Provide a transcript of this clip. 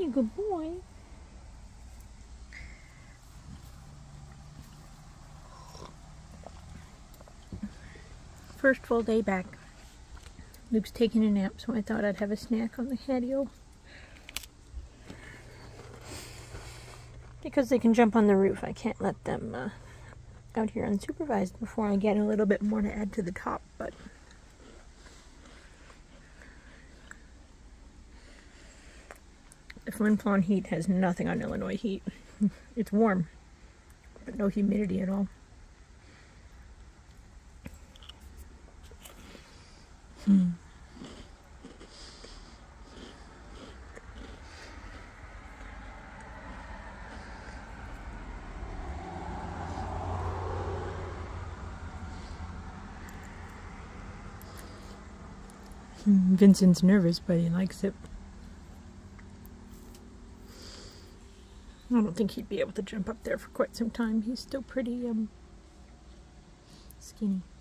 good boy. First full day back. Luke's taking a nap, so I thought I'd have a snack on the patio. Because they can jump on the roof, I can't let them out here unsupervised before I get a little bit more to add to the top, but the Flin Flon heat has nothing on Illinois heat. It's warm, but no humidity at all. Vincent's nervous, but he likes it. I don't think he'd be able to jump up there for quite some time. He's still pretty skinny.